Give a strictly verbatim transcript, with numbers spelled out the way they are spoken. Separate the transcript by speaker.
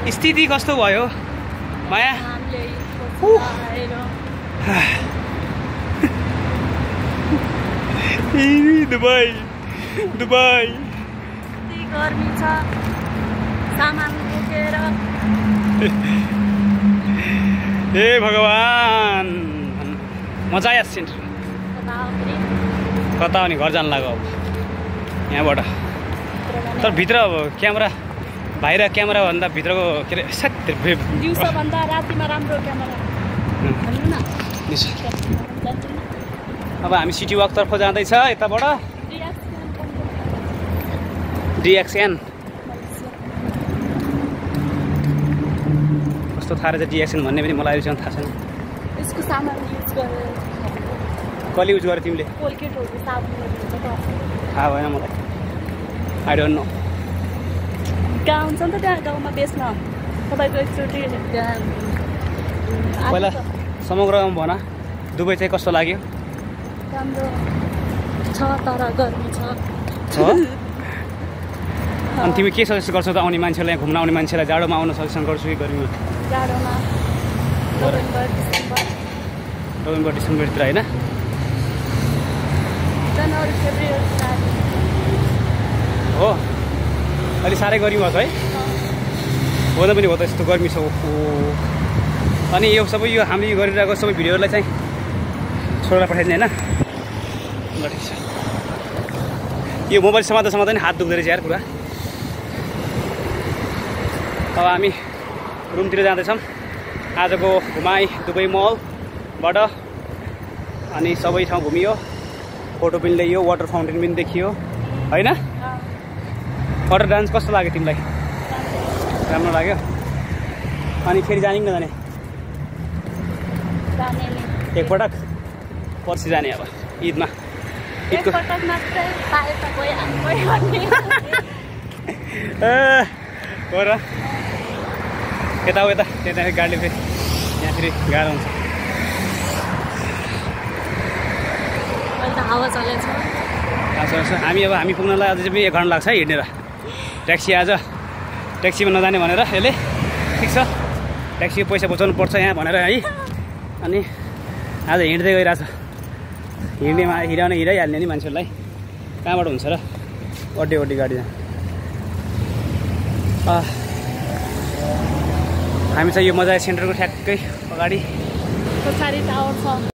Speaker 1: स्थिति कस्तो भयो माया? दुबई दुबई
Speaker 2: गर्मी छ सामान बोकेर
Speaker 1: ए भगवान मजा आयो सेन्टर कता हो नि घर जान लाग्यो अब यहाँबाट तर भित्र अब क्यामेरा बाहिर क्यामेरा भन्दा भित्रको के अरे
Speaker 2: दिउँसोभन्दा रातिमा राम्रो क्यामेरा भन्नु न।
Speaker 1: अब हामी सिटी वकतर्फ जाँदैछ यताबाट डिएक्सएन कस्तो थाहा रहेछ डिएक्सएन भन्ने पनि मलाई अहिलेसम्म थाहा छैन।
Speaker 2: यसको सामान युज गरेर
Speaker 1: कहिले युज गरे तिमीले?
Speaker 2: कोलगेटहरु साबुनहरु हुन्छ त
Speaker 1: थाहा भएन मलाई आई डोन्ट नो।
Speaker 2: गाउँ हुन्छ नि त त्यहाँ गाउँमा बेच्न तपाईँको एकचोटि
Speaker 1: पहिला समग्रमा भन दुबई चाहिँ कस्तो लाग्यो?
Speaker 2: राम्रो छ तर गर्मी छ
Speaker 1: छ अनि तिमी के सजेस्ट गर्छौ त आउने मान्छेलाई घुम्न आउने मान्छेलाई जाडोमा आउन सजेसन गर्छु कि गर्मीमा?
Speaker 2: जाडोमा नोभेम्बर डिसेम्बर
Speaker 1: नोभेम्बर डिसेम्बरतिर होइन
Speaker 2: जनवरी फेब्रुअरी
Speaker 1: हो अलि साह्रै गर्मी भएको छ है? हुन पनि हो त यस्तो गर्मी छ। अनि यो सबै यो हामीले गरिरहेको सबै भिडियोहरूलाई चाहिँ छोडेर पठाइदिने होइन? ल ठिक छ। यो मोबाइल समात्दा समात्दा नि हात दुख्दो रहेछ यार पुरा। अब हामी रुमतिर जाँदैछौँ आजको घुमाइ दुबई मलबाट। अनि सबै ठाउँ घुमियो फोटो पनि ल्याइयो वाटर फाउन्टेन पनि देखियो होइन? वाटर डान्स कस्तो लाग्यो तिमीलाई? राम्रो लाग्यो? अनि फेरि जाने कि नजाने? एकपटक पर्सि जाने अब ईदमा। ईदको हो र यता हो यता त्यता गाडीले फेरि यहाँ फेरि गाह्रो हुन्छ।
Speaker 2: हावा चलेछ
Speaker 1: हामी अब हामी पुग्नलाई अझै पनि एक घन्टा लाग्छ है हिँडेर। ट्याक्सी आज ट्याक्सीमा नजाने भनेर यसले ठिक छ ट्याक्सीको पैसा बचाउनु पर्छ यहाँ भनेर है। अनि आज हिँड्दै गइरहेछ हिँड्नेमा हिँडाउने हिँडाइहाल्ने नि मान्छेहरूलाई कहाँबाट हुन्छ र अड्डी अड्डी गाडी जान्छ। हामी चाहिँ यो मजा सेन्टरको ठ्याक्कै अगाडि
Speaker 2: पछाडि टावर छ।